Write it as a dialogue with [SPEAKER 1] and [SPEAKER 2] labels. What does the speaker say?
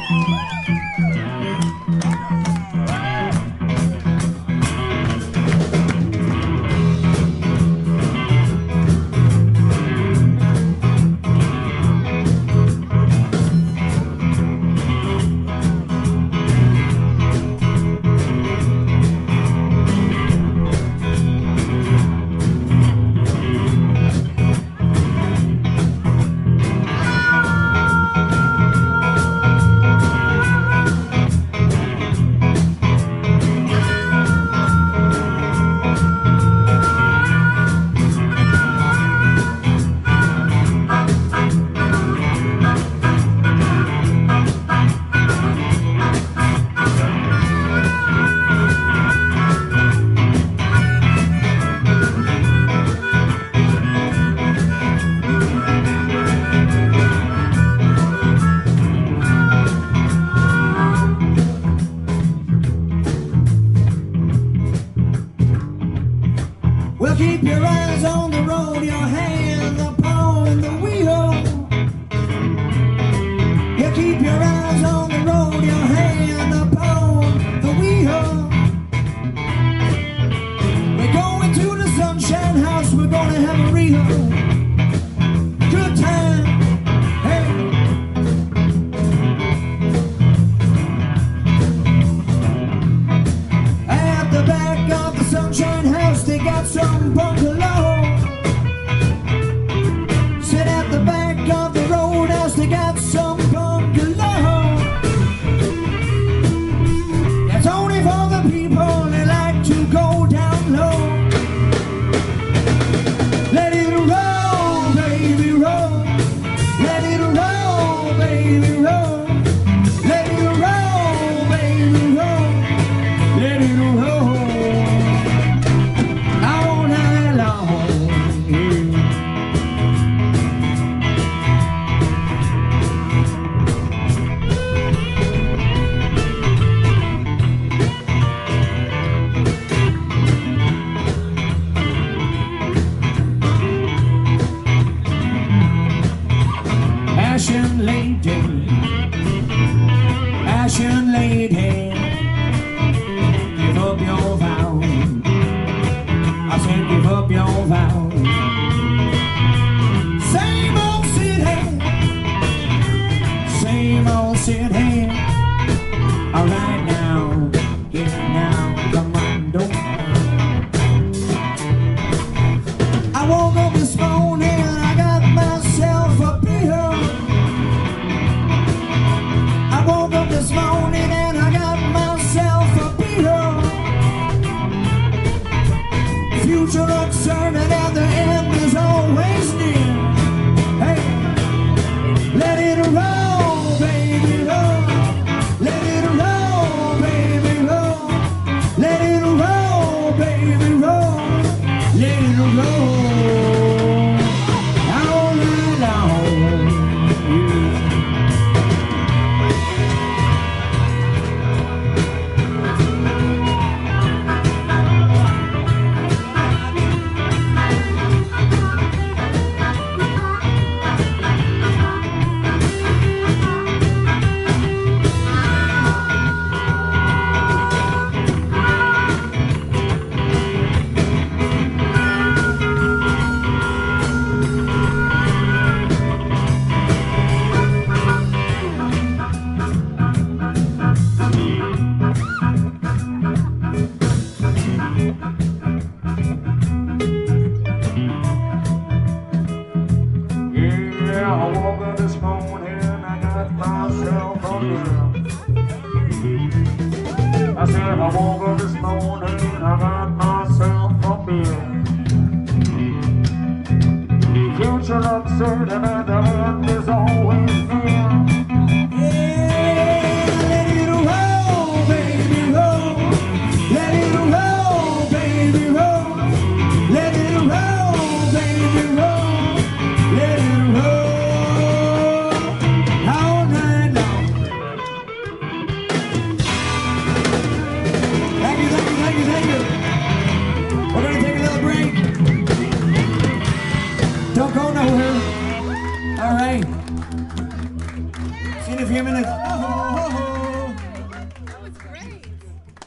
[SPEAKER 1] Keep your eyes on the road, your hand upon the wheel. You keep your eyes on the road, your hand upon the wheel. We're going to the Sunshine House, we're gonna have a real good time. Hey. At the back of the Sunshine House, they got some bungalow. Sit at the back of the Roadhouse, they got some bungalow. That's only for the people that like to go down low. Let it roll, baby, roll. Let it roll, baby, roll. Let it roll, baby, roll. Let it roll. Ashen lady, ashen lady, give up your vow. I said give up your vow. Same old city, all right now, yeah now, come on, don't. I woke up this morning, I got myself a beer. I woke up this morning and I got myself a beer. The future looks certain and the end is always near. Hey, let it roll, baby, roll. Let it roll, baby, roll. Let it roll, baby, roll. Let it roll. All night long. I woke up this morning, I got myself a beer. I said I woke up this morning, I got myself a beer. Future looks certain and the end is always near. Yeah, let it roll, baby, roll. Let it roll, baby, roll. Let it roll, baby, roll. Let it roll. Thank you. We're going to take a little break. Don't go nowhere.
[SPEAKER 2] great.